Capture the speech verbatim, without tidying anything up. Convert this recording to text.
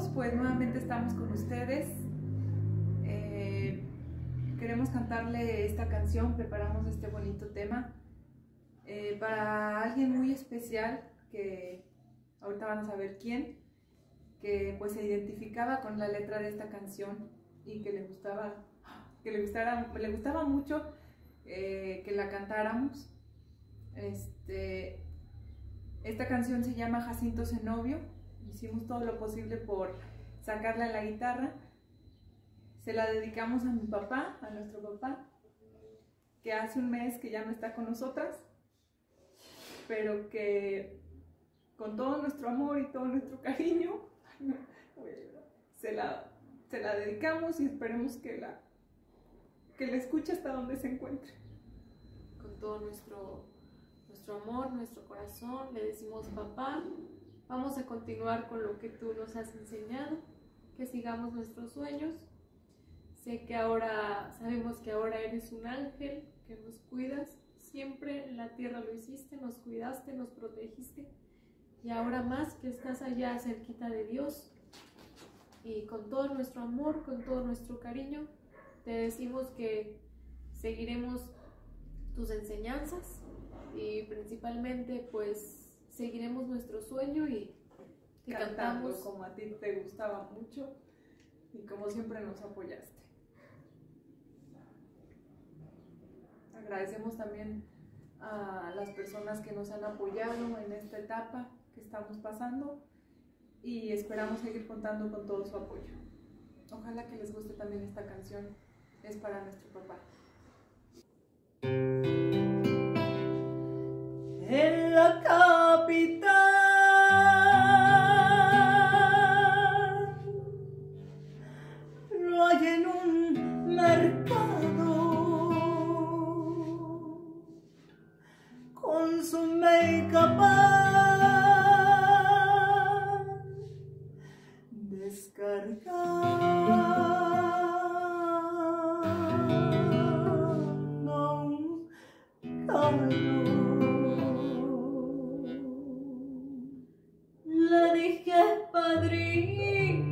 pues nuevamente estamos con ustedes. Eh, queremos cantarle esta canción, preparamos este bonito tema eh, para alguien muy especial que ahorita van a saber quién, que pues se identificaba con la letra de esta canción y que le gustaba, que le gustara, le gustaba mucho eh, que la cantáramos. Este, esta canción se llama Jacinto Zenobio. Hicimos todo lo posible por sacarla a la guitarra. Se la dedicamos a mi papá, a nuestro papá, que hace un mes que ya no está con nosotras, pero que con todo nuestro amor y todo nuestro cariño se la, se la dedicamos y esperemos que la, que la escuche hasta donde se encuentre. Con todo nuestro, nuestro amor, nuestro corazón, le decimos: papá, vamos a continuar con lo que tú nos has enseñado, que sigamos nuestros sueños. Sé que ahora, sabemos que ahora eres un ángel, que nos cuidas, siempre en la tierra lo hiciste, nos cuidaste, nos protegiste, y ahora más que estás allá cerquita de Dios, y con todo nuestro amor, con todo nuestro cariño, te decimos que seguiremos tus enseñanzas y principalmente pues seguiremos nuestro sueño y te Cantando cantamos como a ti te gustaba mucho y como siempre nos apoyaste. Agradecemos también a las personas que nos han apoyado en esta etapa que estamos pasando y esperamos seguir contando con todo su apoyo. Ojalá que les guste también esta canción, es para nuestro papá. En la capital lo hay en un mercado, consume capaz descargando un caballo. Le dije: padrino,